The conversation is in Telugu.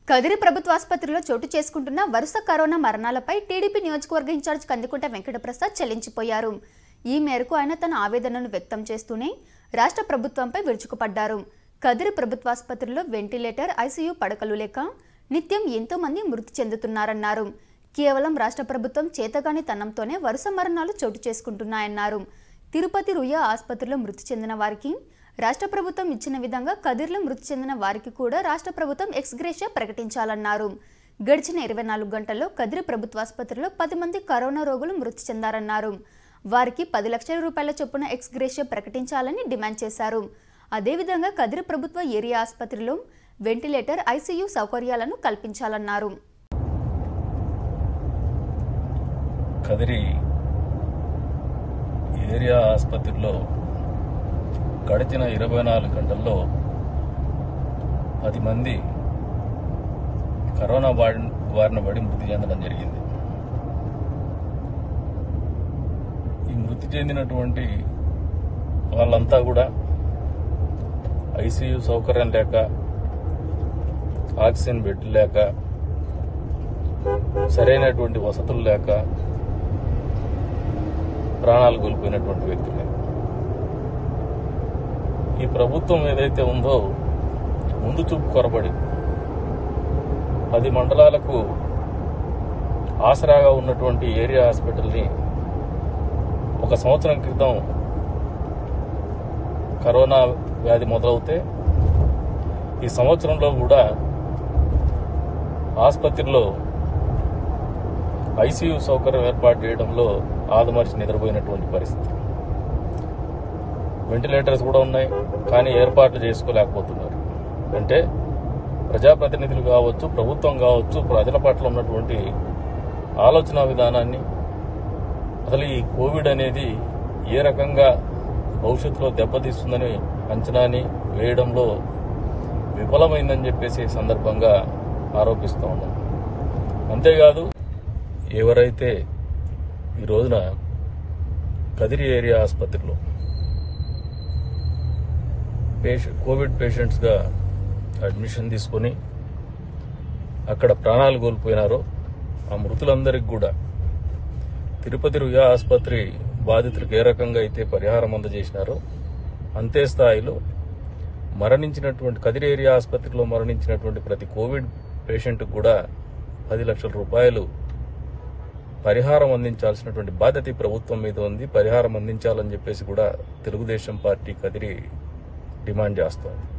కదిరి ప్రభుత్వ ఆసుపత్రిలో చోటు చేసుకుంటున్న వరుస కరోనా మరణాలపై టీడీపీ నియోజకవర్గ ఇన్ఛార్జ్ కందికుంట వెంకటప్రసాద్ చెల్లించిపోయారు. ఈ మేరకు ఆయన తన ఆవేదనను వ్యక్తం చేస్తూనే రాష్ట్ర ప్రభుత్వంపై విరుచుకుపడ్డారు. కదిరి ప్రభుత్వ ఆసుపత్రిలో వెంటిలేటర్, ఐసీయూ పడకలు లేక నిత్యం ఎంతో మంది మృతి చెందుతున్నారన్నారు. కేవలం రాష్ట్ర ప్రభుత్వం చేతగానితనంతోనే వరుస మరణాలు చోటు చేసుకుంటున్నాయన్నారు. తిరుపతి రుయా ఆసుపత్రిలో మృతి చెందిన వారికి రాష్ట్ర ప్రభుత్వం ఇచ్చిన విధంగా కదిర్లో మృతి చెందిన వారికి కూడా రాష్ట్ర ప్రభుత్వం ఎక్స్గ్రేషియా ప్రకటించాలన్నారు. గడిచిన 24 గంటల్లో కదిరి ప్రభుత్వ ఆసుపత్రిలో 10 మంది కరోనా రోగులు మృతి చెందారన్నారు. వారికి 10 లక్షల రూపాయల చొప్పున ఎక్స్గ్రేషియా ప్రకటించాలని డిమాండ్ చేశారు. అదేవిధంగా కదిరి ప్రభుత్వ ఏరియా ఆసుపత్రిలో వెంటిలేటర్, ఐసీయూ సౌకర్యాలను కల్పించాలన్నారు. కదిరి ఏరియా ఆసుపత్రిలో గడిచిన 24 గంటల్లో 10 మంది కరోనా బారిన పడి మృతి చెందడం జరిగింది. ఈ మృతి చెందినటువంటి వాళ్ళంతా కూడా ఐసీయూ సౌకర్యం లేక, ఆక్సిజన్ బెడ్ లేక, సరైనటువంటి వసతులు లేక ప్రాణాలు కోల్పోయినటువంటి వ్యక్తులే. ఈ ప్రభుత్వం ఏదైతే ఉందో ముందు చూపు కొరబడి 10 మండలాలకు ఆసరాగా ఉన్నటువంటి ఏరియా హాస్పిటల్ని 1 సంవత్సరం క్రితం కరోనా వ్యాధి మొదలవుతే ఈ సంవత్సరంలో కూడా ఆసుపత్రిలో ఐసీయూ సౌకర్యం ఏర్పాటు చేయడంలో ఆదమర్చి నిద్రపోయినటువంటి పరిస్థితి. వెంటిలేటర్స్ కూడా ఉన్నాయి, కానీ ఏర్పాట్లు చేసుకోలేకపోతున్నారు. అంటే ప్రజాప్రతినిధులు కావచ్చు, ప్రభుత్వం కావచ్చు, ప్రజల పట్ల ఉన్నటువంటి ఆలోచన విధానాన్ని, అసలు ఈ కోవిడ్ అనేది ఏ రకంగా భవిష్యత్తులో దెబ్బతీస్తుందని అంచనాని వేయడంలో విఫలమైందని చెప్పేసి సందర్భంగా ఆరోపిస్తూ ఉన్నాం. అంతేకాదు, ఎవరైతే ఈ రోజున కదిరి ఏరియా ఆసుపత్రిలో కోవిడ్ పేషెంట్స్గా అడ్మిషన్ తీసుకొని అక్కడ ప్రాణాలు కోల్పోయినారో ఆ మృతులందరికీ కూడా తిరుపతి రుయా ఆసుపత్రి బాధితులకు ఏ రకంగా అయితే పరిహారం అందజేసినారో అంతే స్థాయిలో కదిరి ఏరియా ఆసుపత్రిలో మరణించినటువంటి ప్రతి కోవిడ్ పేషెంట్కు కూడా 10 లక్షల రూపాయలు పరిహారం అందించాల్సినటువంటి బాధ్యత ఈ ప్రభుత్వం మీద ఉంది. పరిహారం అందించాలని చెప్పేసి కూడా తెలుగుదేశం పార్టీ కదిరి డిమాండ్ చేస్తోంది.